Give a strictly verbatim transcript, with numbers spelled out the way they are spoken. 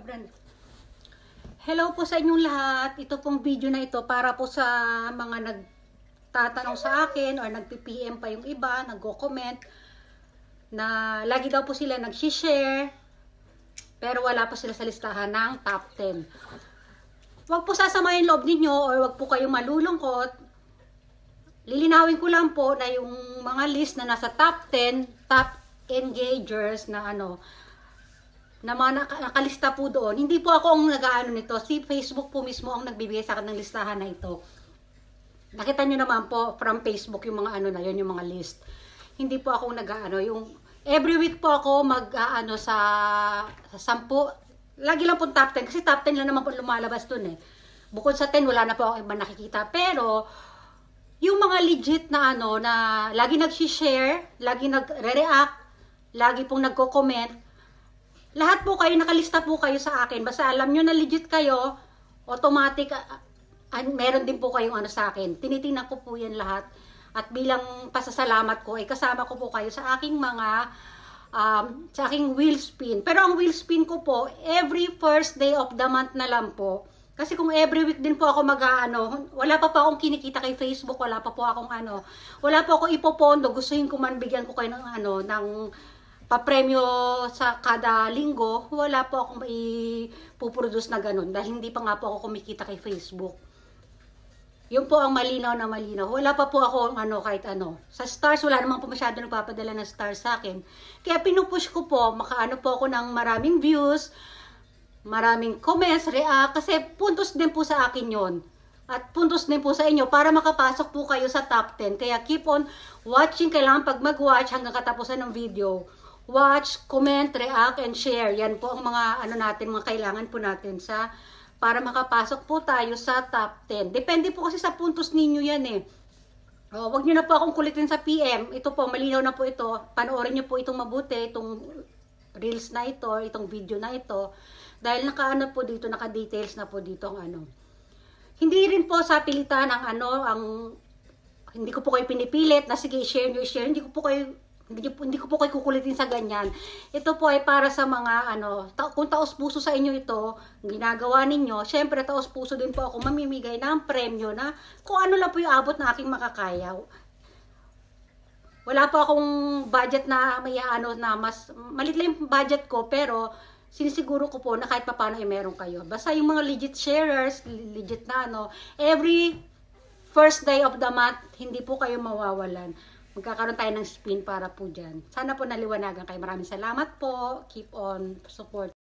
friend. Hello po sa inyong lahat. Ito pong video na ito para po sa mga nagtatanong sa akin or nagpi-P M pa yung iba, nagko-comment na lagi daw po sila nag-share pero wala pa sila sa listahan ng top ten. Huwag po sasamahin loob ninyo or huwag po kayong malulungkot. Lilinawin ko lang po na yung mga list na nasa top ten, top engagers na ano, na mga nakalista po doon. Hindi po ako ang nag-aano nito. Si Facebook po mismo ang nagbibigay sa akin ng listahan na ito. Nakita nyo naman po from Facebook yung mga ano na yun, yung mga list. Hindi po ako nag-aano. Yung every week po ako mag-aano sa, sa sampu. Lagi lang po top ten. Kasi top ten lang naman po lumalabas doon eh. Bukod sa ten, wala na po ako iba nakikita. Pero, yung mga legit na ano, na lagi nag-share, lagi nag-react, lagi pong nagko-comment, lahat po kayo, nakalista po kayo sa akin. Basta alam nyo na legit kayo, automatic, uh, uh, meron din po kayong ano sa akin. Tinitingnan ko po yan lahat. At bilang pasasalamat ko, ay kasama ko po kayo sa aking mga, um, sa aking wheel spin. Pero ang wheel spin ko po, every first day of the month na lang po. Kasi kung every week din po ako mag-ano, wala pa po akong kinikita kay Facebook, wala pa po akong ano, wala po akong ipopondo, gustuhin ko man bigyan ko kayo ng ano, ng papremyo sa kada linggo, wala po akong ipuproduce na ganun dahil hindi pa nga po ako kumikita kay Facebook. Yun po ang malinaw na malinaw. Wala pa po ako ano, kahit ano. Sa stars, wala naman po masyado nagpapadala ng stars sa akin. Kaya pinupush ko po, makaano po ako ng maraming views, maraming comments, react, kasi puntos din po sa akin yon. At puntos din po sa inyo para makapasok po kayo sa top ten. Kaya keep on watching. Kailangan pag mag-watch hanggang katapusan ng video, watch, comment, react, and share. Yan po ang mga ano natin, mga kailangan po natin sa para makapasok po tayo sa top ten. Depende po kasi sa puntos ninyo yan eh. O, wag nyo na po akong kulitin sa P M. Ito po, malinaw na po ito. Panoorin nyo po itong mabuti, itong reels na ito, itong video na ito. Dahil naka-ano po dito, naka-details na po dito ang ano. Hindi rin po sa pilitan ang ano, ang hindi ko po kayo pinipilit na sige, share nyo, share. Hindi ko po kayo Hindi, hindi ko po kayo kukulitin sa ganyan. Ito po ay para sa mga, ano, ta kung taos puso sa inyo ito, ginagawa ninyo, syempre taos puso din po ako mamimigay ng premyo na kung ano lang po yung abot na aking makakaya. Wala po akong budget na may ano na mas, malit lang yung budget ko, pero sinisiguro ko po na kahit paano ay meron kayo. Basta yung mga legit sharers, legit na ano, every first day of the month, hindi po kayo mawawalan. Magkakaroon tayo ng spin para po dyan. Sana po naliwanagan kayo. Maraming salamat po. Keep on support.